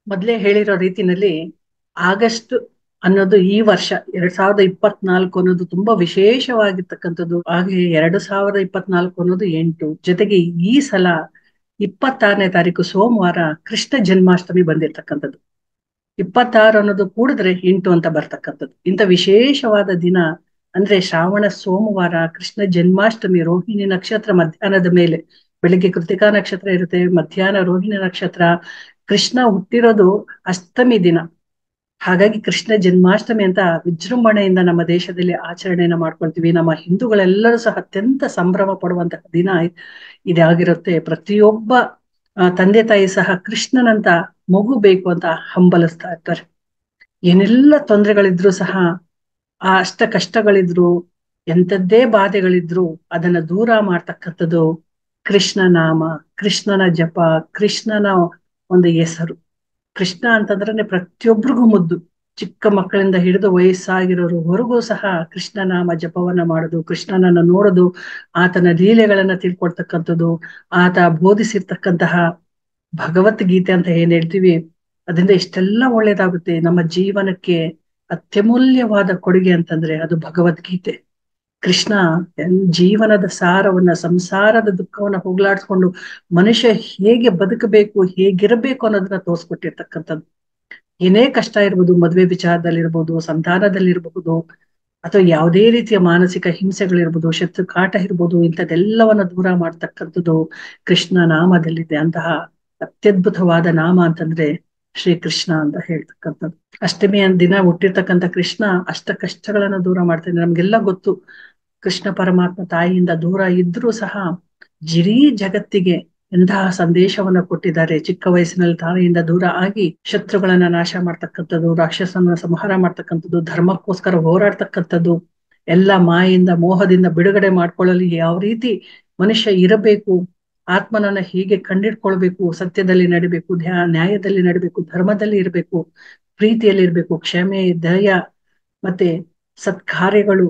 ಮೊದ್ಲೇ ಹೇಳಿರೋ ರೀತಿನಲ್ಲಿ ಆಗಸ್ಟ್ ಅನ್ನೋದು ಈ ವರ್ಷ 2024 ಅನ್ನೋದು ತುಂಬಾ ವಿಶೇಷವಾಗಿರ್ತಕ್ಕಂಥದ್ದು. ಹಾಗೆ 2024 ಅನ್ನೋದು 8 ಜೊತೆಗೆ ಈ ಸಲ 26ನೇ ತಾರೀಕು ಸೋಮವಾರ ಕೃಷ್ಣ ಜನ್ಮಾಷ್ಟಮಿ ಬಂದಿರ್ತಕ್ಕಂಥದ್ದು. 26 ಅನ್ನೋದು ಕೂಡಿದ್ರೆ 8 ಅಂತ ಬರ್ತಕ್ಕಂಥದ್ದು. ಇಂಥ ವಿಶೇಷವಾದ ದಿನ ಅಂದ್ರೆ ಶ್ರಾವಣ ಸೋಮವಾರ ಕೃಷ್ಣ ಜನ್ಮಾಷ್ಟಮಿ, ರೋಹಿಣಿ ನಕ್ಷತ್ರ ಮಧ್ಯಾಹ್ನದ ಮೇಲೆ. ಬೆಳಿಗ್ಗೆ ಕೃತಿಕಾ ನಕ್ಷತ್ರ ಇರುತ್ತೆ, ಮಧ್ಯಾಹ್ನ ರೋಹಿಣಿ ನಕ್ಷತ್ರ. ಕೃಷ್ಣ ಹುಟ್ಟಿರೋದು ಅಷ್ಟಮಿ ದಿನ. ಹಾಗಾಗಿ ಕೃಷ್ಣ ಜನ್ಮಾಷ್ಟಮಿ ಅಂತ ವಿಜೃಂಭಣೆಯಿಂದ ನಮ್ಮ ದೇಶದಲ್ಲಿ ಆಚರಣೆಯನ್ನ ಮಾಡ್ಕೊಳ್ತೀವಿ. ನಮ್ಮ ಹಿಂದೂಗಳೆಲ್ಲರೂ ಸಹ ಅತ್ಯಂತ ಸಂಭ್ರಮ ಪಡುವಂತಹ ದಿನ ಇದಾಗಿರುತ್ತೆ. ಪ್ರತಿಯೊಬ್ಬ ತಂದೆ ತಾಯಿ ಸಹ ಕೃಷ್ಣನಂತ ಮಗು ಬೇಕು ಅಂತ ಹಂಬಲಿಸ್ತಾ ಇರ್ತಾರೆ. ಏನೆಲ್ಲ ತೊಂದರೆಗಳಿದ್ರು ಸಹ, ಆ ಅಷ್ಟ ಕಷ್ಟಗಳಿದ್ರು, ಎಂಥದ್ದೇ ಬಾಧೆಗಳಿದ್ರು ಅದನ್ನ ದೂರ ಮಾಡ್ತಕ್ಕಂಥದ್ದು ಕೃಷ್ಣ ನಾಮ, ಕೃಷ್ಣನ ಜಪ, ಕೃಷ್ಣನ ಒಂದು ಹೆಸರು. ಕೃಷ್ಣ ಅಂತಂದ್ರೆ ಪ್ರತಿಯೊಬ್ಬರಿಗೂ ಮುದ್ದು. ಚಿಕ್ಕ ಮಕ್ಕಳಿಂದ ಹಿಡಿದು ವಯಸ್ಸಾಗಿರೋರ್ವರೆಗೂ ಸಹ ಕೃಷ್ಣ ನಾಮ ಜಪವನ್ನ ಮಾಡೋದು, ಕೃಷ್ಣನನ್ನ ನೋಡೋದು, ಆತನ ಲೀಲೆಗಳನ್ನ ತಿಳ್ಕೊಳ್ತಕ್ಕಂಥದ್ದು, ಆತ ಬೋಧಿಸಿರ್ತಕ್ಕಂತಹ ಭಗವದ್ಗೀತೆ ಅಂತ ಏನ್ ಹೇಳ್ತೀವಿ, ಅದರಿಂದ ಇಷ್ಟೆಲ್ಲ ಒಳ್ಳೇದಾಗುತ್ತೆ ನಮ್ಮ ಜೀವನಕ್ಕೆ. ಅತ್ಯಮೂಲ್ಯವಾದ ಕೊಡುಗೆ ಅಂತಂದ್ರೆ ಅದು ಭಗವದ್ಗೀತೆ. ಕೃಷ್ಣ ಜೀವನದ ಸಾರವನ್ನ, ಸಂಸಾರದ ದುಃಖವನ್ನ ಹೋಗ್ಲಾಡ್ಸ್ಕೊಂಡು ಮನುಷ್ಯ ಹೇಗೆ ಬದುಕಬೇಕು, ಹೇಗಿರಬೇಕು ಅನ್ನೋದನ್ನ ತೋರ್ಸ್ಕೊಟ್ಟಿರ್ತಕ್ಕಂಥದ್ದು. ಏನೇ ಕಷ್ಟ ಇರ್ಬೋದು, ಮದುವೆ ವಿಚಾರದಲ್ಲಿರ್ಬೋದು, ಸಂತಾನದಲ್ಲಿರ್ಬಹುದು, ಅಥವಾ ಯಾವುದೇ ರೀತಿಯ ಮಾನಸಿಕ ಹಿಂಸೆಗಳಿರ್ಬೋದು, ಶತ್ರು ಕಾಟ ಇರ್ಬೋದು, ಇಂಥದ್ದೆಲ್ಲವನ್ನ ದೂರ ಮಾಡ್ತಕ್ಕಂಥದ್ದು ಕೃಷ್ಣ ನಾಮದಲ್ಲಿದೆ. ಅಂತಹ ಅತ್ಯದ್ಭುತವಾದ ನಾಮ ಅಂತಂದ್ರೆ ಶ್ರೀ ಕೃಷ್ಣ ಅಂತ ಹೇಳ್ತಕ್ಕಂಥದ್ದು. ಅಷ್ಟಮಿಯ ದಿನ ಹುಟ್ಟಿರ್ತಕ್ಕಂಥ ಕೃಷ್ಣ ಅಷ್ಟ ಕಷ್ಟಗಳನ್ನ ದೂರ ಮಾಡ್ತಾನೆ. ನಮ್ಗೆಲ್ಲ ಗೊತ್ತು, ಕೃಷ್ಣ ಪರಮಾತ್ಮ ತಾಯಿಯಿಂದ ದೂರ ಇದ್ರೂ ಸಹ ಜಿಡೀ ಜಗತ್ತಿಗೆ ಎಂತಹ ಸಂದೇಶವನ್ನ ಕೊಟ್ಟಿದ್ದಾರೆ. ಚಿಕ್ಕ ವಯಸ್ಸಿನಲ್ಲಿ ತಾಯಿಯಿಂದ ದೂರ ಆಗಿ ಶತ್ರುಗಳನ್ನ ನಾಶ ಮಾಡ್ತಕ್ಕಂಥದ್ದು, ರಾಕ್ಷಸನ ಸಂಹಾರ ಮಾಡ್ತಕ್ಕಂಥದ್ದು, ಧರ್ಮಕ್ಕೋಸ್ಕರ ಹೋರಾಡ್ತಕ್ಕಂಥದ್ದು, ಎಲ್ಲ ಮಾಯಿಂದ ಮೋಹದಿಂದ ಬಿಡುಗಡೆ ಮಾಡ್ಕೊಳ್ಳಲು ಯಾವ ರೀತಿ ಮನುಷ್ಯ ಇರಬೇಕು, ಆತ್ಮನನ್ನ ಹೀಗೆ ಕಂಡಿಡ್ಕೊಳ್ಬೇಕು, ಸತ್ಯದಲ್ಲಿ ನಡಿಬೇಕು, ನ್ಯಾಯದಲ್ಲಿ ನಡಿಬೇಕು, ಧರ್ಮದಲ್ಲಿ ಇರಬೇಕು, ಪ್ರೀತಿಯಲ್ಲಿ ಇರ್ಬೇಕು, ಕ್ಷಮೆ, ದಯ ಮತ್ತೆ ಸತ್ಕಾರ್ಯಗಳು,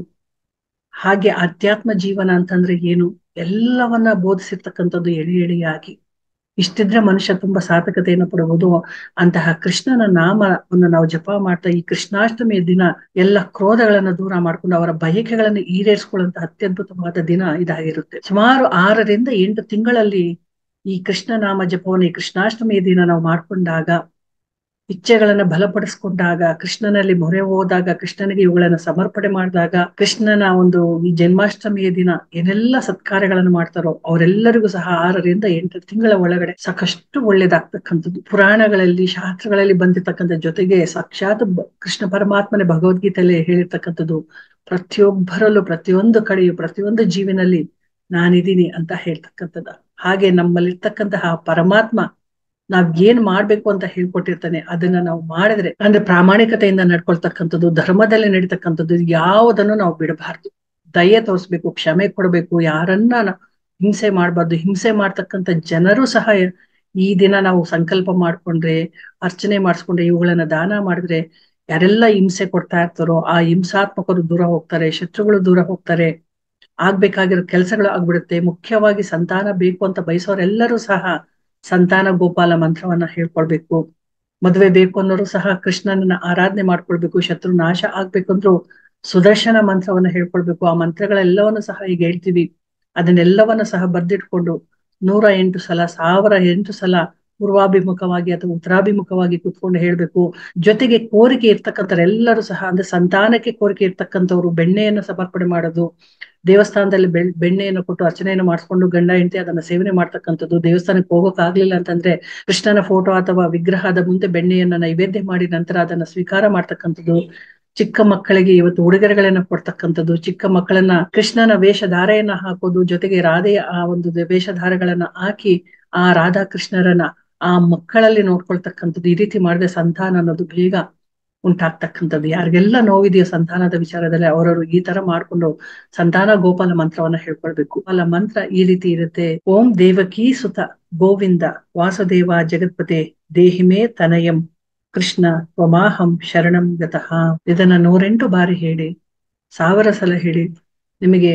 ಹಾಗೆ ಅಧ್ಯಾತ್ಮ ಜೀವನ ಅಂತಂದ್ರೆ ಏನು, ಎಲ್ಲವನ್ನ ಬೋಧಿಸಿರ್ತಕ್ಕಂಥದ್ದು ಎಳೆ ಎಳೆಯಾಗಿ. ಇಷ್ಟಿದ್ರೆ ಮನುಷ್ಯ ತುಂಬಾ ಸಾರ್ಥಕತೆಯನ್ನು ಪಡಬಹುದು. ಅಂತಹ ಕೃಷ್ಣನ ನಾಮವನ್ನು ನಾವು ಜಪ ಮಾಡ್ತಾ ಈ ಕೃಷ್ಣಾಷ್ಟಮಿಯ ದಿನ ಎಲ್ಲ ಕ್ರೋಧಗಳನ್ನ ದೂರ ಮಾಡ್ಕೊಂಡು ಅವರ ಬಯಕೆಗಳನ್ನು ಈಡೇರಿಸಿಕೊಳ್ಳುವಂತಹ ಅತ್ಯದ್ಭುತವಾದ ದಿನ ಇದಾಗಿರುತ್ತೆ. ಸುಮಾರು 6 ರಿಂದ 8 ತಿಂಗಳಲ್ಲಿ ಈ ಕೃಷ್ಣ ನಾಮ ಜಪವನ್ನು ಈ ಕೃಷ್ಣಾಷ್ಟಮಿಯ ದಿನ ನಾವು ಮಾಡ್ಕೊಂಡಾಗ, ಇಚ್ಛೆಗಳನ್ನ ಬಲಪಡಿಸ್ಕೊಂಡಾಗ, ಕೃಷ್ಣನಲ್ಲಿ ಮೊರೆ ಹೋದಾಗ, ಕೃಷ್ಣನಿಗೆ ಇವುಗಳನ್ನ ಸಮರ್ಪಣೆ ಮಾಡಿದಾಗ, ಕೃಷ್ಣನ ಒಂದು ಈ ಜನ್ಮಾಷ್ಟಮಿಯ ದಿನ ಏನೆಲ್ಲ ಸತ್ಕಾರ್ಯಗಳನ್ನು ಮಾಡ್ತಾರೋ ಅವರೆಲ್ಲರಿಗೂ ಸಹ 6 ರಿಂದ 8 ತಿಂಗಳ ಒಳಗಡೆ ಸಾಕಷ್ಟು ಒಳ್ಳೇದಾಗ್ತಕ್ಕಂಥದ್ದು. ಪುರಾಣಗಳಲ್ಲಿ, ಶಾಸ್ತ್ರಗಳಲ್ಲಿ ಬಂದಿರ್ತಕ್ಕಂಥ ಜೊತೆಗೆ ಸಾಕ್ಷಾತ್ ಕೃಷ್ಣ ಪರಮಾತ್ಮನೇ ಭಗವದ್ಗೀತೆಯಲ್ಲಿ ಹೇಳಿರ್ತಕ್ಕಂಥದ್ದು, ಪ್ರತಿಯೊಬ್ಬರಲ್ಲೂ, ಪ್ರತಿಯೊಂದು ಕಡೆಯು, ಪ್ರತಿಯೊಂದು ಜೀವಿನಲ್ಲಿ ನಾನಿದ್ದೀನಿ ಅಂತ ಹೇಳ್ತಕ್ಕಂಥದ್ದು. ಹಾಗೆ ನಮ್ಮಲ್ಲಿರ್ತಕ್ಕಂತಹ ಪರಮಾತ್ಮ ನಾವ್ ಏನ್ ಮಾಡ್ಬೇಕು ಅಂತ ಹೇಳ್ಕೊಟ್ಟಿರ್ತಾನೆ, ಅದನ್ನ ನಾವು ಮಾಡಿದ್ರೆ, ಅಂದ್ರೆ ಪ್ರಾಮಾಣಿಕತೆಯಿಂದ ನಡ್ಕೊಳ್ತಕ್ಕಂಥದ್ದು, ಧರ್ಮದಲ್ಲಿ ನಡೀತಕ್ಕಂಥದ್ದು, ಯಾವುದನ್ನು ನಾವು ಬಿಡಬಾರ್ದು. ದಯೆ ತೋರಿಸ್ಬೇಕು, ಕ್ಷಮೆ ಕೊಡ್ಬೇಕು, ಯಾರನ್ನ ಹಿಂಸೆ ಮಾಡ್ಬಾರ್ದು. ಹಿಂಸೆ ಮಾಡ್ತಕ್ಕಂಥ ಜನರು ಸಹ ಈ ದಿನ ನಾವು ಸಂಕಲ್ಪ ಮಾಡ್ಕೊಂಡ್ರೆ, ಅರ್ಚನೆ ಮಾಡಿಸ್ಕೊಂಡ್ರೆ, ಇವುಗಳನ್ನ ದಾನ ಮಾಡಿದ್ರೆ, ಯಾರೆಲ್ಲ ಹಿಂಸೆ ಕೊಡ್ತಾ ಇರ್ತಾರೋ ಆ ಹಿಂಸಾತ್ಮಕರು ದೂರ ಹೋಗ್ತಾರೆ, ಶತ್ರುಗಳು ದೂರ ಹೋಗ್ತಾರೆ, ಆಗ್ಬೇಕಾಗಿರೋ ಕೆಲಸಗಳು ಆಗ್ಬಿಡುತ್ತೆ. ಮುಖ್ಯವಾಗಿ ಸಂತಾನ ಬೇಕು ಅಂತ ಬಯಸೋರೆಲ್ಲರೂ ಸಹ ಸಂತಾನ ಗೋಪಾಲ ಮಂತ್ರವನ್ನ ಹೇಳ್ಕೊಳ್ಬೇಕು. ಮದುವೆ ಬೇಕು ಅನ್ನೋರು ಸಹ ಕೃಷ್ಣನನ್ನ ಆರಾಧನೆ ಮಾಡ್ಕೊಳ್ಬೇಕು. ಶತ್ರು ನಾಶ ಆಗ್ಬೇಕಂದ್ರು ಸುದರ್ಶನ ಮಂತ್ರವನ್ನ ಹೇಳ್ಕೊಳ್ಬೇಕು. ಆ ಮಂತ್ರಗಳೆಲ್ಲವನ್ನು ಸಹ ಈಗ ಹೇಳ್ತೀವಿ, ಅದನ್ನೆಲ್ಲವನ್ನ ಸಹ ಬರ್ದಿಟ್ಕೊಂಡು 108 ಸಲ, 1008 ಸಲ ಪೂರ್ವಾಭಿಮುಖವಾಗಿ ಅಥವಾ ಉತ್ತರಾಭಿಮುಖವಾಗಿ ಕುತ್ಕೊಂಡು ಹೇಳ್ಬೇಕು. ಜೊತೆಗೆ ಕೋರಿಕೆ ಇರ್ತಕ್ಕಂಥವ್ರೆಲ್ಲರೂ ಸಹ, ಅಂದ್ರೆ ಸಂತಾನಕ್ಕೆ ಕೋರಿಕೆ ಇರ್ತಕ್ಕಂಥವ್ರು ಬೆಣ್ಣೆಯನ್ನು ಸಮರ್ಪಣೆ ಮಾಡೋದು, ದೇವಸ್ಥಾನದಲ್ಲಿ ಬೆಣ್ಣೆಯನ್ನು ಕೊಟ್ಟು ಅರ್ಚನೆಯನ್ನು ಮಾಡಿಸ್ಕೊಂಡು ಗಂಡ ಹೆಂಡತಿ ಅದನ್ನ ಸೇವನೆ ಮಾಡ್ತಕ್ಕಂಥದ್ದು. ದೇವಸ್ಥಾನಕ್ಕೆ ಹೋಗೋಕ್ ಆಗ್ಲಿಲ್ಲ ಅಂತಂದ್ರೆ ಕೃಷ್ಣನ ಫೋಟೋ ಅಥವಾ ವಿಗ್ರಹದ ಮುಂದೆ ಬೆಣ್ಣೆಯನ್ನ ನೈವೇದ್ಯ ಮಾಡಿ ನಂತರ ಅದನ್ನ ಸ್ವೀಕಾರ ಮಾಡ್ತಕ್ಕಂಥದ್ದು. ಚಿಕ್ಕ ಮಕ್ಕಳಿಗೆ ಇವತ್ತು ಉಡುಗೊರೆಗಳನ್ನ ಕೊಡ್ತಕ್ಕಂಥದ್ದು, ಚಿಕ್ಕ ಮಕ್ಕಳನ್ನ ಕೃಷ್ಣನ ವೇಷಧಾರೆಯನ್ನ ಹಾಕೋದು, ಜೊತೆಗೆ ರಾಧೆಯ ಆ ಒಂದು ವೇಷಧಾರೆಗಳನ್ನ ಹಾಕಿ ಆ ರಾಧಾ ಕೃಷ್ಣರನ್ನ ಆ ಮಕ್ಕಳಲ್ಲಿ ನೋಡ್ಕೊಳ್ತಕ್ಕಂಥದ್ದು. ಈ ರೀತಿ ಮಾಡಿದ್ರೆ ಸಂತಾನ ಅನ್ನೋದು ಬೇಗ ಉಂಟಾಗ್ತಕ್ಕಂಥದ್ದು. ಯಾರಿಗೆಲ್ಲ ನೋವಿದೆಯೋ ಸಂತಾನದ ವಿಚಾರದಲ್ಲಿ ಅವರವರು ಈ ತರ ಮಾಡ್ಕೊಂಡು ಸಂತಾನ ಗೋಪಾಲ ಮಂತ್ರವನ್ನ ಹೇಳ್ಕೊಳ್ಬೇಕು. ಅಲ್ಲ ಮಂತ್ರ ಈ ರೀತಿ ಇರುತ್ತೆ: ಓಂ ದೇವಕೀ ಸುತ ಗೋವಿಂದ ವಾಸುದೇವ ಜಗತ್ಪತೆ ದೇಹಿಮೇ ತನಯಂ ಕೃಷ್ಣ ತ್ವಮಾಹಂ ಶರಣಂ ಗತಃ. ಇದನ್ನ 108 ಬಾರಿ ಹೇಳಿ, 1000 ಸಲ ಹೇಳಿ. ನಿಮಗೆ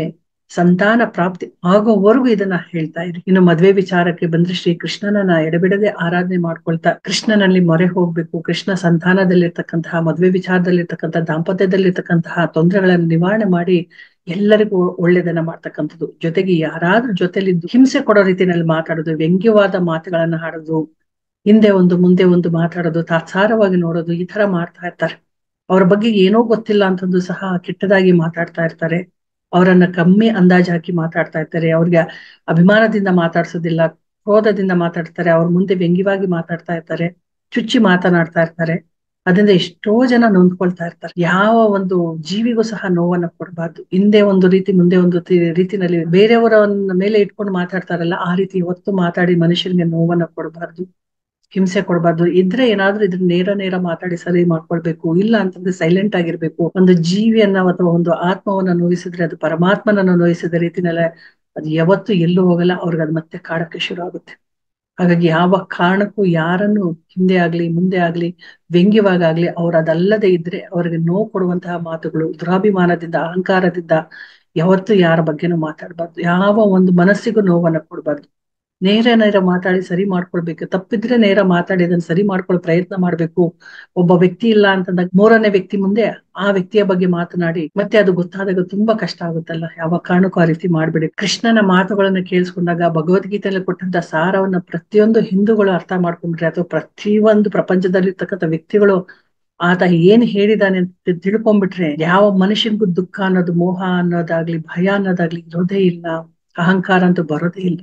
ಸಂತಾನ ಪ್ರಾಪ್ತಿ ಆಗೋವರೆಗೂ ಇದನ್ನ ಹೇಳ್ತಾ ಇರಿ. ಇನ್ನು ಮದ್ವೆ ವಿಚಾರಕ್ಕೆ ಬಂದ್ರೆ ಶ್ರೀ ಕೃಷ್ಣನನ್ನ ಎಡೆಬಿಡದೆ ಆರಾಧನೆ ಮಾಡ್ಕೊಳ್ತಾ ಕೃಷ್ಣನಲ್ಲಿ ಮೊರೆ ಹೋಗ್ಬೇಕು. ಕೃಷ್ಣ ಸಂತಾನದಲ್ಲಿರ್ತಕ್ಕಂತಹ, ಮದ್ವೆ ವಿಚಾರದಲ್ಲಿರ್ತಕ್ಕಂತಹ, ದಾಂಪತ್ಯದಲ್ಲಿರ್ತಕ್ಕಂತಹ ತೊಂದರೆಗಳನ್ನು ನಿವಾರಣೆ ಮಾಡಿ ಎಲ್ಲರಿಗೂ ಒಳ್ಳೇದನ್ನ ಮಾಡ್ತಕ್ಕಂಥದ್ದು. ಜೊತೆಗೆ ಯಾರಾದ್ರೂ ಜೊತೆಲಿದ್ದು ಹಿಂಸೆ ಕೊಡೋ ರೀತಿಯಲ್ಲಿ ಮಾತಾಡೋದು, ವ್ಯಂಗ್ಯವಾದ ಮಾತುಗಳನ್ನ ಹಾಡೋದು, ಹಿಂದೆ ಒಂದು ಮುಂದೆ ಒಂದು ಮಾತಾಡೋದು, ತಾತ್ಸಾರವಾಗಿ ನೋಡೋದು, ಈ ತರ ಮಾಡ್ತಾ ಇರ್ತಾರೆ. ಅವ್ರ ಬಗ್ಗೆ ಏನೋ ಗೊತ್ತಿಲ್ಲ ಅಂತಂದು ಸಹ ಕೆಟ್ಟದಾಗಿ ಮಾತಾಡ್ತಾ ಇರ್ತಾರೆ. ಅವರನ್ನ ಕಮ್ಮಿ ಅಂದಾಜು ಹಾಕಿ ಮಾತಾಡ್ತಾ ಇರ್ತಾರೆ. ಅವ್ರಿಗೆ ಅಭಿಮಾನದಿಂದ ಮಾತಾಡ್ಸೋದಿಲ್ಲ, ಕ್ರೋಧದಿಂದ ಮಾತಾಡ್ತಾರೆ. ಅವ್ರ ಮುಂದೆ ವ್ಯಂಗ್ಯವಾಗಿ ಮಾತಾಡ್ತಾ ಇರ್ತಾರೆ, ಚುಚ್ಚಿ ಮಾತನಾಡ್ತಾ ಇರ್ತಾರೆ. ಅದರಿಂದ ಎಷ್ಟೋ ಜನ ನೊಂದ್ಕೊಳ್ತಾ ಇರ್ತಾರೆ. ಯಾವ ಒಂದು ಜೀವಿಗೂ ಸಹ ನೋವನ್ನ ಕೊಡಬಾರ್ದು. ಹಿಂದೆ ಒಂದು ರೀತಿ ಮುಂದೆ ಒಂದು ರೀತಿನಲ್ಲಿ ಬೇರೆಯವರ ಮೇಲೆ ಇಟ್ಕೊಂಡು ಮಾತಾಡ್ತಾರಲ್ಲ, ಆ ರೀತಿ ಇವತ್ತು ಮಾತಾಡಿ ಮನುಷ್ಯನಿಗೆ ನೋವನ್ನ ಕೊಡಬಾರ್ದು, ಹಿಂಸೆ ಕೊಡಬಾರ್ದು. ಇದ್ರೆ ಏನಾದ್ರೂ ಇದ್ರ ನೇರ ನೇರ ಮಾತಾಡಿ ಸರಿ ಮಾಡ್ಕೊಳ್ಬೇಕು. ಇಲ್ಲ ಅಂತಂದ್ರೆ ಸೈಲೆಂಟ್ ಆಗಿರ್ಬೇಕು. ಒಂದು ಜೀವಿಯನ್ನ ಅಥವಾ ಒಂದು ಆತ್ಮವನ್ನ ನೋಯಿಸಿದ್ರೆ ಅದು ಪರಮಾತ್ಮನನ್ನ ನೋಯಿಸಿದ ರೀತಿನಲ್ಲ, ಅದು ಯಾವತ್ತು ಎಲ್ಲೂ ಹೋಗಲ್ಲ. ಅವ್ರಿಗೆ ಅದು ಮತ್ತೆ ಕಾಡಕ್ಕೆ ಶುರು ಆಗುತ್ತೆ. ಹಾಗಾಗಿ ಯಾವ ಕಾರಣಕ್ಕೂ ಯಾರನ್ನು ಹಿಂದೆ ಆಗ್ಲಿ ಮುಂದೆ ಆಗ್ಲಿ ವ್ಯಂಗ್ಯವಾಗ್ಲಿ ಅವ್ರು ಅದಲ್ಲದೆ ಇದ್ರೆ ಅವ್ರಿಗೆ ನೋವು ಕೊಡುವಂತಹ ಮಾತುಗಳು, ದುರಾಭಿಮಾನದಿಂದ ಅಹಂಕಾರದಿಂದ ಯಾವತ್ತು ಯಾರ ಬಗ್ಗೆನೂ ಮಾತಾಡ್ಬಾರ್ದು. ಯಾವ ಒಂದು ಮನಸ್ಸಿಗೂ ನೋವನ್ನ ಕೊಡ್ಬಾರ್ದು. ನೇರ ನೇರ ಮಾತಾಡಿ ಸರಿ ಮಾಡ್ಕೊಳ್ಬೇಕು. ತಪ್ಪಿದ್ರೆ ನೇರ ಮಾತಾಡಿ ಅದನ್ನ ಸರಿ ಮಾಡ್ಕೊಳ್ಳೋ ಪ್ರಯತ್ನ ಮಾಡ್ಬೇಕು. ಒಬ್ಬ ವ್ಯಕ್ತಿ ಇಲ್ಲ ಅಂತಂದಾಗ ಮೂರನೇ ವ್ಯಕ್ತಿ ಮುಂದೆ ಆ ವ್ಯಕ್ತಿಯ ಬಗ್ಗೆ ಮಾತನಾಡಿ ಮತ್ತೆ ಅದು ಗೊತ್ತಾದಾಗ ತುಂಬಾ ಕಷ್ಟ ಆಗುತ್ತಲ್ಲ. ಯಾವ ಕಾರಣಕ್ಕೂ ಆ ರೀತಿ ಮಾಡ್ಬೇಡಿ. ಕೃಷ್ಣನ ಮಾತುಗಳನ್ನ ಕೇಳಿಸ್ಕೊಂಡಾಗ ಭಗವದ್ಗೀತೆಯಲ್ಲಿ ಕೊಟ್ಟಂತ ಸಾರವನ್ನ ಪ್ರತಿಯೊಂದು ಹಿಂದೂಗಳು ಅರ್ಥ ಮಾಡ್ಕೊಂಡ್ರೆ, ಅಥವಾ ಪ್ರತಿಯೊಂದು ಪ್ರಪಂಚದಲ್ಲಿರ್ತಕ್ಕಂಥ ವ್ಯಕ್ತಿಗಳು ಆತ ಏನ್ ಹೇಳಿದಾನೆ ಅಂತ ತಿಳ್ಕೊಂಡ್ಬಿಟ್ರೆ, ಯಾವ ಮನುಷ್ಯನಿಗೂ ದುಃಖ ಅನ್ನೋದು, ಮೋಹ ಅನ್ನೋದಾಗ್ಲಿ, ಭಯ ಅನ್ನೋದಾಗ್ಲಿ ಇರೋದೇ ಇಲ್ಲ. ಅಹಂಕಾರ ಅಂತೂ ಬರೋದೇ ಇಲ್ಲ.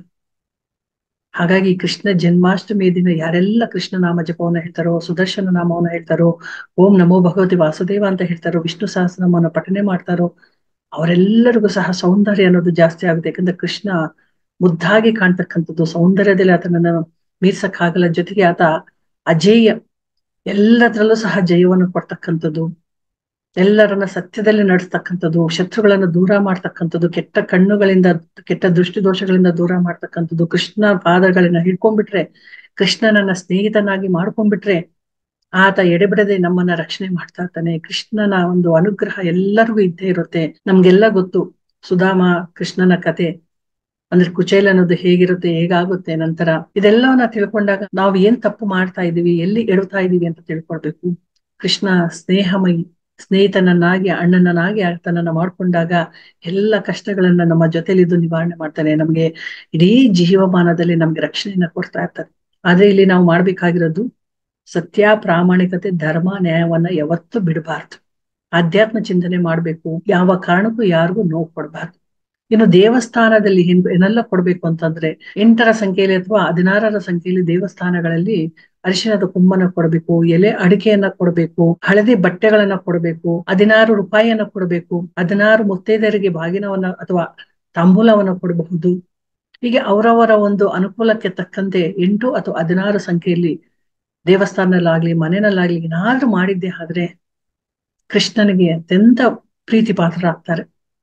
ಹಾಗಾಗಿ ಕೃಷ್ಣ ಜನ್ಮಾಷ್ಟಮಿ ದಿನ ಯಾರೆಲ್ಲ ಕೃಷ್ಣ ನಾಮ ಜಪವನ್ನ ಹೇಳ್ತಾರೋ, ಸುದರ್ಶನ ನಾಮವನ್ನ ಹೇಳ್ತಾರೋ, ಓಂ ನಮೋ ಭಗವತಿ ವಾಸುದೇವ ಅಂತ ಹೇಳ್ತಾರೋ, ವಿಷ್ಣು ಸಹಸ್ರನಾಮವನ್ನ ಪಠನೆ ಮಾಡ್ತಾರೋ, ಅವರೆಲ್ಲರಿಗೂ ಸಹ ಸೌಂದರ್ಯ ಅನ್ನೋದು ಜಾಸ್ತಿ ಆಗುತ್ತೆ. ಯಾಕಂದ್ರೆ ಕೃಷ್ಣ ಮುದ್ದಾಗಿ ಕಾಣ್ತಕ್ಕಂಥದ್ದು, ಸೌಂದರ್ಯದಲ್ಲಿ ಆತನನ್ನ ಮೀರ್ಸಕ್ಕಾಗಲ್ಲ. ಜೊತೆಗೆ ಆತ ಅಜೇಯ, ಎಲ್ಲದರಲ್ಲೂ ಸಹ ಜಯವನ್ನು ಕೊಡ್ತಕ್ಕಂಥದ್ದು, ಎಲ್ಲರನ್ನ ಸತ್ಯದಲ್ಲಿ ನಡೆಸ್ತಕ್ಕಂಥದ್ದು, ಶತ್ರುಗಳನ್ನ ದೂರ ಮಾಡ್ತಕ್ಕಂಥದ್ದು, ಕೆಟ್ಟ ಕಣ್ಣುಗಳಿಂದ, ಕೆಟ್ಟ ದೃಷ್ಟಿ ದೋಷಗಳಿಂದ ದೂರ ಮಾಡ್ತಕ್ಕಂಥದ್ದು. ಕೃಷ್ಣ ಪಾದಗಳನ್ನ ಹಿಡ್ಕೊಂಡ್ಬಿಟ್ರೆ, ಕೃಷ್ಣನನ್ನ ಸ್ನೇಹಿತನಾಗಿ ಮಾಡ್ಕೊಂಡ್ಬಿಟ್ರೆ ಆತ ಎಡೆಬಿಡದೆ ನಮ್ಮನ್ನ ರಕ್ಷಣೆ ಮಾಡ್ತಾ ಇರ್ತಾನೆ. ಕೃಷ್ಣನ ಒಂದು ಅನುಗ್ರಹ ಎಲ್ಲರಿಗೂ ಇದ್ದೇ ಇರುತ್ತೆ. ನಮ್ಗೆಲ್ಲ ಗೊತ್ತು ಸುಧಾಮ ಕೃಷ್ಣನ ಕತೆ, ಅಂದ್ರೆ ಕುಚೇಲ ಅನ್ನೋದು ಹೇಗಿರುತ್ತೆ, ಹೇಗಾಗುತ್ತೆ ನಂತರ. ಇದೆಲ್ಲವನ್ನ ತಿಳ್ಕೊಂಡಾಗ ನಾವು ಏನ್ ತಪ್ಪು ಮಾಡ್ತಾ ಇದೀವಿ, ಎಲ್ಲಿ ಎಡುತ್ತಾ ಇದೀವಿ ಅಂತ ತಿಳ್ಕೊಳ್ಬೇಕು. ಕೃಷ್ಣ ಸ್ನೇಹಮಯಿ, ಸ್ನೇಹಿತನನ್ನಾಗಿ ಅಣ್ಣನನ್ನಾಗಿ ಆತನನ್ನ ಮಾಡ್ಕೊಂಡಾಗ ಎಲ್ಲ ಕಷ್ಟಗಳನ್ನ ನಮ್ಮ ಜೊತೆಲಿದ್ದು ನಿವಾರಣೆ ಮಾಡ್ತಾನೆ. ನಮ್ಗೆ ಇಡೀ ಜೀವಮಾನದಲ್ಲಿ ನಮ್ಗೆ ರಕ್ಷಣೆಯನ್ನ ಕೊಡ್ತಾ ಇರ್ತಾರೆ. ಆದ್ರೆ ಇಲ್ಲಿ ನಾವು ಮಾಡ್ಬೇಕಾಗಿರೋದು ಸತ್ಯ, ಪ್ರಾಮಾಣಿಕತೆ, ಧರ್ಮ, ನ್ಯಾಯವನ್ನ ಯಾವತ್ತೂ ಬಿಡಬಾರ್ದು. ಆಧ್ಯಾತ್ಮ ಚಿಂತನೆ ಮಾಡ್ಬೇಕು. ಯಾವ ಕಾರಣಕ್ಕೂ ಯಾರಿಗೂ ನೋವು ಕೊಡಬಾರ್ದು. ಇನ್ನು ದೇವಸ್ಥಾನದಲ್ಲಿ ಏನೆಲ್ಲ ಕೊಡ್ಬೇಕು ಅಂತಂದ್ರೆ, 8ರ ಸಂಖ್ಯೆಯಲ್ಲಿ ಅಥವಾ 16ರ ಸಂಖ್ಯೆಯಲ್ಲಿ ದೇವಸ್ಥಾನಗಳಲ್ಲಿ ಅರಿಶಿಣದ ಕುಂಭನ ಕೊಡಬೇಕು, ಎಲೆ ಅಡಿಕೆಯನ್ನ ಕೊಡಬೇಕು, ಹಳದಿ ಬಟ್ಟೆಗಳನ್ನ ಕೊಡಬೇಕು, 16 ರೂಪಾಯಿಯನ್ನ ಕೊಡಬೇಕು, 16 ಮುತ್ತೈದೆಯರಿಗೆ ಬಾಗಿನವನ್ನ ಅಥವಾ ತಾಂಬೂಲವನ್ನ ಕೊಡಬಹುದು. ಹೀಗೆ ಅವರವರ ಒಂದು ಅನುಕೂಲಕ್ಕೆ ತಕ್ಕಂತೆ 8 ಅಥವಾ 16 ಸಂಖ್ಯೆಯಲ್ಲಿ ದೇವಸ್ಥಾನದಲ್ಲಾಗ್ಲಿ ಮನೆಯಲ್ಲಾಗ್ಲಿ ಏನಾದ್ರೂ ಮಾಡಿದ್ದೆ ಆದ್ರೆ ಕೃಷ್ಣನಿಗೆ ಅತ್ಯಂತ ಪ್ರೀತಿ ಪಾತ್ರರಾಗ್ತಾರೆ.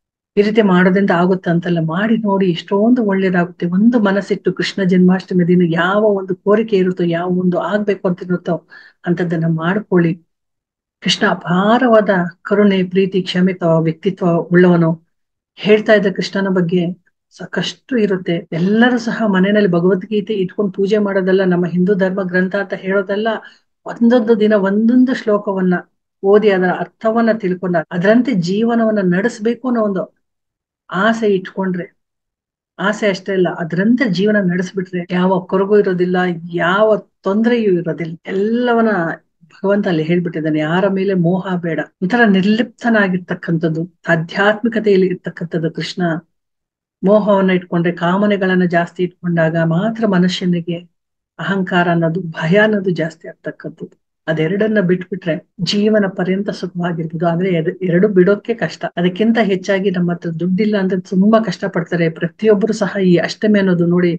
ಈ ರೀತಿ ಮಾಡೋದ್ರಿಂದ ಆಗುತ್ತೆ ಅಂತಲ್ಲ, ಮಾಡಿ ನೋಡಿ, ಎಷ್ಟೊಂದು ಒಳ್ಳೇದಾಗುತ್ತೆ. ಒಂದು ಮನಸ್ಸಿಟ್ಟು ಕೃಷ್ಣ ಜನ್ಮಾಷ್ಟಮಿ ದಿನ ಯಾವ ಒಂದು ಕೋರಿಕೆ ಇರುತ್ತೋ, ಯಾವ ಒಂದು ಆಗ್ಬೇಕು ಅಂತ ಇರುತ್ತೋ ಅಂತದನ್ನ ಮಾಡ್ಕೊಳ್ಳಿ. ಕೃಷ್ಣ ಅಪಾರವಾದ ಕರುಣೆ, ಪ್ರೀತಿ, ಕ್ಷಮಿತ ವ್ಯಕ್ತಿತ್ವ ಉಳ್ಳವನು. ಹೇಳ್ತಾ ಇದ್ದ ಕೃಷ್ಣನ ಬಗ್ಗೆ ಸಾಕಷ್ಟು ಇರುತ್ತೆ. ಎಲ್ಲರೂ ಸಹ ಮನೆಯಲ್ಲಿ ಭಗವದ್ಗೀತೆ ಇಟ್ಕೊಂಡು ಪೂಜೆ ಮಾಡೋದಲ್ಲ, ನಮ್ಮ ಹಿಂದೂ ಧರ್ಮ ಗ್ರಂಥ ಅಂತ ಹೇಳೋದಲ್ಲ. ಒಂದೊಂದು ದಿನ ಒಂದೊಂದು ಶ್ಲೋಕವನ್ನ ಓದಿ ಅದರ ಅರ್ಥವನ್ನ ತಿಳ್ಕೊಂಡ ಅದರಂತೆ ಜೀವನವನ್ನ ನಡೆಸ್ಬೇಕು ಅನ್ನೋ ಒಂದು ಆಸೆ ಇಟ್ಕೊಂಡ್ರೆ, ಆಸೆ ಅಷ್ಟೇ ಅಲ್ಲ, ಅದರಂತೆ ಜೀವನ ನಡೆಸ್ಬಿಟ್ರೆ ಯಾವ ಕೊರಗು ಇರೋದಿಲ್ಲ, ಯಾವ ತೊಂದರೆಯೂ ಇರೋದಿಲ್ಲ. ಎಲ್ಲವನ್ನ ಭಗವಂತ ಅಲ್ಲಿ ಹೇಳ್ಬಿಟ್ಟಿದ್ದಾನೆ. ಯಾರ ಮೇಲೆ ಮೋಹ ಬೇಡ, ಒಂಥರ ನಿರ್ಲಿಪ್ತನಾಗಿರ್ತಕ್ಕಂಥದ್ದು, ಆಧ್ಯಾತ್ಮಿಕತೆಯಲ್ಲಿ ಇರ್ತಕ್ಕಂಥದ್ದು ಕೃಷ್ಣ. ಮೋಹವನ್ನ ಇಟ್ಕೊಂಡ್ರೆ, ಕಾಮನೆಗಳನ್ನ ಜಾಸ್ತಿ ಇಟ್ಕೊಂಡಾಗ ಮಾತ್ರ ಮನುಷ್ಯನಿಗೆ ಅಹಂಕಾರ ಅನ್ನೋದು, ಭಯ ಅನ್ನೋದು ಜಾಸ್ತಿ ಆಗ್ತಕ್ಕಂಥದ್ದು. ಅದೆರಡನ್ನ ಬಿಟ್ಬಿಟ್ರೆ ಜೀವನ ಪರ್ಯಂತ ಸುಖವಾಗಿರ್ಬೋದು. ಆದ್ರೆ ಎರಡು ಬಿಡೋಕೆ ಕಷ್ಟ. ಅದಕ್ಕಿಂತ ಹೆಚ್ಚಾಗಿ ನಮ್ಮ ಹತ್ರ ದುಡ್ಡಿಲ್ಲ ಅಂದ್ರೆ ತುಂಬಾ ಕಷ್ಟ ಪಡ್ತಾರೆ. ಪ್ರತಿಯೊಬ್ಬರು ಸಹ ಈ ಅಷ್ಟಮಿ ಅನ್ನೋದು ನೋಡಿ,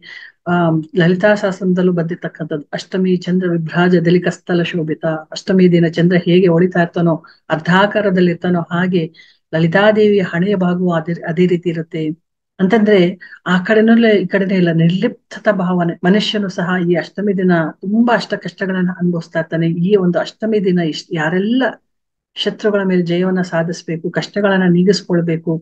ಲಲಿತಾ ಶಾಸನದಲ್ಲೂ ಬಂದಿರ್ತಕ್ಕಂಥದ್ದು, ಅಷ್ಟಮಿ ಚಂದ್ರ ವಿಭ್ರಾಜದಲ್ಲಿ ಕಸ್ತಲ ಶೋಭಿತ. ಅಷ್ಟಮಿ ದಿನ ಚಂದ್ರ ಹೇಗೆ ಹೊಳಿತಾ ಇರ್ತಾನೋ, ಅರ್ಧಾಕಾರದಲ್ಲಿ ಇರ್ತಾನೋ, ಹಾಗೆ ಲಲಿತಾದೇವಿಯ ಹಣೆಯ ಭಾಗವು ಅದೇ ರೀತಿ ಇರುತ್ತೆ ಅಂತಂದ್ರೆ, ಆ ಕಡೆನೂ ಈ ಕಡೆನೇ ಇಲ್ಲ, ನಿರ್ಲಿಪ್ತತ ಭಾವನೆ. ಮನುಷ್ಯನು ಸಹ ಈ ಅಷ್ಟಮಿ ದಿನ ತುಂಬಾ ಅಷ್ಟ ಕಷ್ಟಗಳನ್ನ ಅನುಭವಿಸ್ತಾ ಇರ್ತಾನೆ. ಈ ಒಂದು ಅಷ್ಟಮಿ ದಿನ ಯಾರೆಲ್ಲ ಶತ್ರುಗಳ ಮೇಲೆ ಜಯವನ್ನ ಸಾಧಿಸ್ಬೇಕು, ಕಷ್ಟಗಳನ್ನ ನೀಗಿಸ್ಕೊಳ್ಬೇಕು,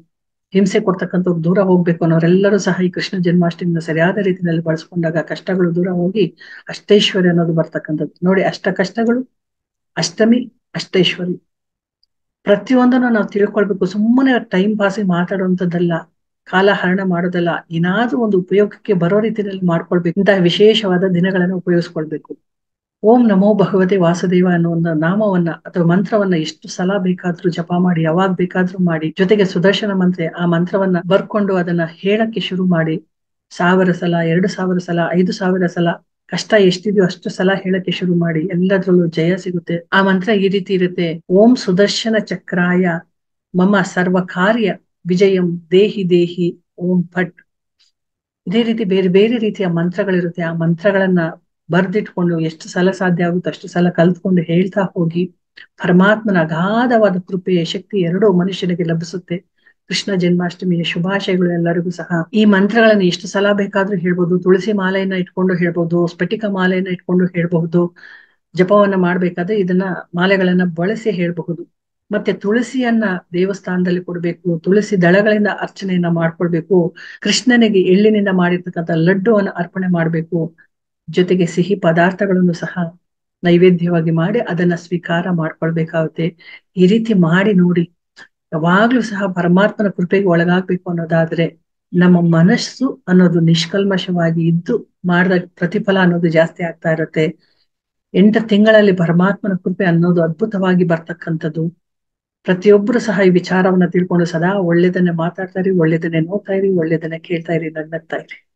ಹಿಂಸೆ ಕೊಡ್ತಕ್ಕಂಥವ್ರು ದೂರ ಹೋಗ್ಬೇಕು ಅನ್ನೋರೆಲ್ಲರೂ ಸಹ ಈ ಕೃಷ್ಣ ಜನ್ಮಾಷ್ಟಮಿನ ಸರಿಯಾದ ರೀತಿಯಲ್ಲಿ ಬಳಸ್ಕೊಂಡಾಗ ಕಷ್ಟಗಳು ದೂರ ಹೋಗಿ ಅಷ್ಟೈಶ್ವರ್ಯ ಅನ್ನೋದು ಬರ್ತಕ್ಕಂಥದ್ದು. ನೋಡಿ, ಅಷ್ಟ ಕಷ್ಟಗಳು ಅಷ್ಟಮಿ ಅಷ್ಟೈಶ್ವರ್ಯ ಪ್ರತಿಯೊಂದನ್ನು ನಾವು ತಿಳ್ಕೊಳ್ಬೇಕು. ಸುಮ್ಮನೆ ಟೈಮ್ ಪಾಸಿಗೆ ಮಾತಾಡುವಂಥದ್ದಲ್ಲ, ಕಾಲ ಹರಣ ಮಾಡೋದಲ್ಲ, ಏನಾದ್ರೂ ಒಂದು ಉಪಯೋಗಕ್ಕೆ ಬರೋ ರೀತಿಯಲ್ಲಿ ಮಾಡ್ಕೊಳ್ಬೇಕು. ಇಂತಹ ವಿಶೇಷವಾದ ದಿನಗಳನ್ನು ಉಪಯೋಗಿಸ್ಕೊಳ್ಬೇಕು. ಓಂ ನಮೋ ಭಗವತೆ ವಾಸುದೇವ ಅನ್ನೋ ಒಂದು ನಾಮವನ್ನ ಅಥವಾ ಮಂತ್ರವನ್ನ ಎಷ್ಟು ಸಲ ಬೇಕಾದ್ರೂ ಜಪ ಮಾಡಿ, ಯಾವಾಗ ಬೇಕಾದ್ರೂ ಮಾಡಿ, ಜೊತೆಗೆ ಸುದರ್ಶನ ಮಂತ್ರ ಆ ಮಂತ್ರವನ್ನ ಬರ್ಕೊಂಡು ಅದನ್ನ ಹೇಳಕ್ಕೆ ಶುರು ಮಾಡಿ 1000 ಸಲ, 2000 ಸಲ, 5000 ಸಲ, ಕಷ್ಟ ಎಷ್ಟಿದೆಯೋ ಅಷ್ಟು ಸಲ ಹೇಳಕ್ಕೆ ಶುರು ಮಾಡಿ. ಎಲ್ಲದ್ರಲ್ಲೂ ಜಯ ಸಿಗುತ್ತೆ. ಆ ಮಂತ್ರ ಈ ರೀತಿ ಇರುತ್ತೆ: ಓಂ ಸುದರ್ಶನ ಚಕ್ರಾಯ ಮಮ ಸರ್ವ ಕಾರ್ಯ ವಿಜಯಂ ದೇಹಿ ದೇಹಿ ಓಂ ಭಟ್. ಇದೇ ರೀತಿ ಬೇರೆ ಬೇರೆ ರೀತಿಯ ಮಂತ್ರಗಳಿರುತ್ತೆ. ಆ ಮಂತ್ರಗಳನ್ನ ಬರ್ದಿಟ್ಕೊಂಡು ಎಷ್ಟು ಸಲ ಸಾಧ್ಯ ಆಗುತ್ತೋ ಅಷ್ಟು ಸಲ ಕಲ್ತ್ಕೊಂಡು ಹೇಳ್ತಾ ಹೋಗಿ ಪರಮಾತ್ಮನ ಅಗಾಧವಾದ ಕೃಪೆಯ ಶಕ್ತಿ ಎರಡೂ ಮನುಷ್ಯನಿಗೆ ಲಭಿಸುತ್ತೆ. ಕೃಷ್ಣ ಜನ್ಮಾಷ್ಟಮಿಯ ಶುಭಾಶಯಗಳು ಎಲ್ಲರಿಗೂ ಸಹ. ಈ ಮಂತ್ರಗಳನ್ನ ಎಷ್ಟು ಸಲ ಬೇಕಾದ್ರೂ ಹೇಳ್ಬೋದು. ತುಳಸಿ ಮಾಲೆಯನ್ನ ಇಟ್ಕೊಂಡು ಹೇಳ್ಬಹುದು, ಸ್ಫಟಿಕ ಮಾಲೆಯನ್ನ ಇಟ್ಕೊಂಡು ಹೇಳ್ಬಹುದು. ಜಪವನ್ನ ಮಾಡ್ಬೇಕಾದ್ರೆ ಇದನ್ನ ಮಾಲೆಗಳನ್ನ ಬಳಸಿ ಹೇಳ್ಬಹುದು. ಮತ್ತೆ ತುಳಸಿಯನ್ನ ದೇವಸ್ಥಾನದಲ್ಲಿ ಕೊಡ್ಬೇಕು, ತುಳಸಿ ದಳಗಳಿಂದ ಅರ್ಚನೆಯನ್ನ ಮಾಡ್ಕೊಳ್ಬೇಕು. ಕೃಷ್ಣನಿಗೆ ಎಳ್ಳಿನಿಂದ ಮಾಡಿರ್ತಕ್ಕಂಥ ಲಡ್ಡುವನ್ನು ಅರ್ಪಣೆ ಮಾಡ್ಬೇಕು. ಜೊತೆಗೆ ಸಿಹಿ ಪದಾರ್ಥಗಳನ್ನು ಸಹ ನೈವೇದ್ಯವಾಗಿ ಮಾಡಿ ಅದನ್ನ ಸ್ವೀಕಾರ ಮಾಡ್ಕೊಳ್ಬೇಕಾಗುತ್ತೆ. ಈ ರೀತಿ ಮಾಡಿ ನೋಡಿ. ಯಾವಾಗ್ಲೂ ಸಹ ಪರಮಾತ್ಮನ ಕೃಪೆಗೆ ಒಳಗಾಗ್ಬೇಕು ಅನ್ನೋದಾದ್ರೆ ನಮ್ಮ ಮನಸ್ಸು ಅನ್ನೋದು ನಿಷ್ಕಲ್ಮಶವಾಗಿ ಇದ್ದು ಮಾಡಿದ ಪ್ರತಿಫಲ ಅನ್ನೋದು ಜಾಸ್ತಿ ಆಗ್ತಾ ಇರುತ್ತೆ. 8 ತಿಂಗಳಲ್ಲಿ ಪರಮಾತ್ಮನ ಕೃಪೆ ಅನ್ನೋದು ಅದ್ಭುತವಾಗಿ ಬರ್ತಕ್ಕಂಥದ್ದು. ಪ್ರತಿಯೊಬ್ಬರು ಸಹ ಈ ವಿಚಾರವನ್ನ ತಿಳ್ಕೊಂಡು ಸದಾ ಒಳ್ಳೇದನ್ನೇ ಮಾತಾಡ್ತಾ ಇರಿ, ಒಳ್ಳೇದನ್ನೇ ನೋಡ್ತಾ ಇರಿ, ಒಳ್ಳೇದನ್ನೇ ಕೇಳ್ತಾ ಇರಿ, ನಗ್ನಗ್ತಾ ಇರಿ.